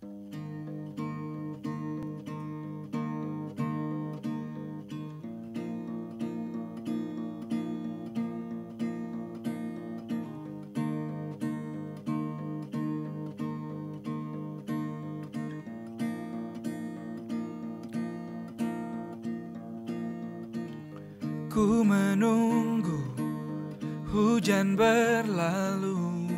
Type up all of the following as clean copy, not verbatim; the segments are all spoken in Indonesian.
Ku menunggu hujan berlalu,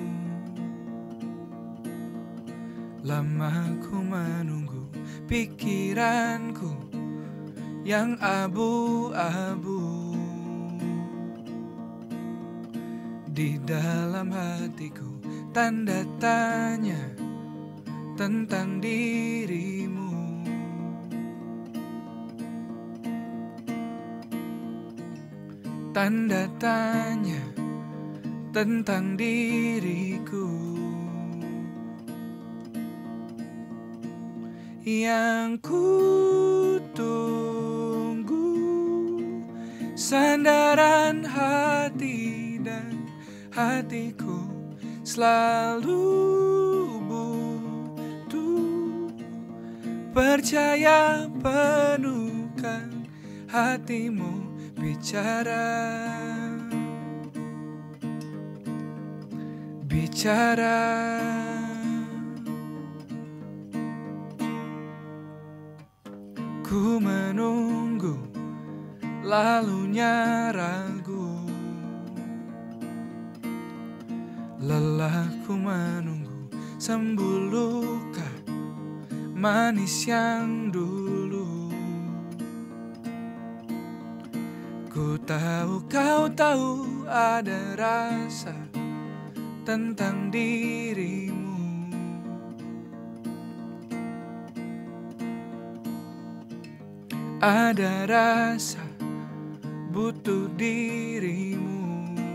lama ku menunggu pikiranku yang abu-abu. Di dalam hatiku tanda tanya tentang dirimu. Tanda tanya tentang diriku yang ku tunggu, sandaran hati dan hatiku selalu butuh. Percaya penuhkan hatimu bicara, bicara. Ku menunggu lalunya ragu, lelah ku menunggu sembuh luka manis yang dulu. Ku tahu kau tahu ada rasa tentang dirimu. Ada rasa butuh dirimu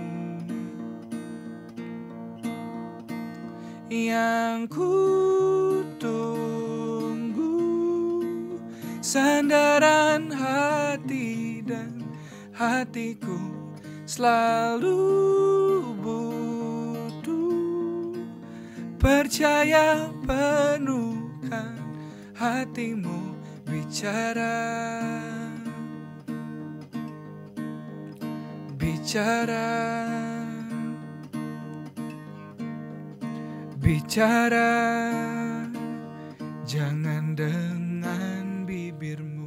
yang ku tunggu, sandaran hati dan hatiku selalu butuh. Percaya penuhkan hatimu bicara, bicara, bicara. Jangan dengan bibirmu.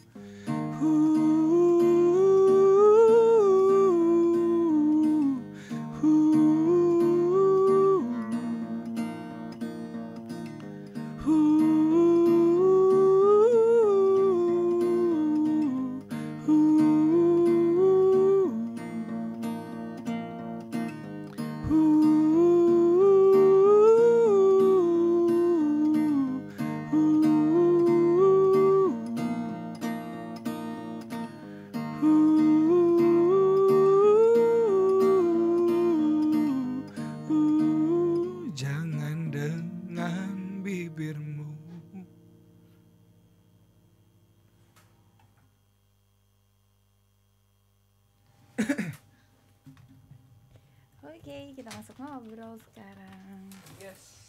Jangan dengan bibirmu. Oke, kita masuk ngobrol sekarang. Yes.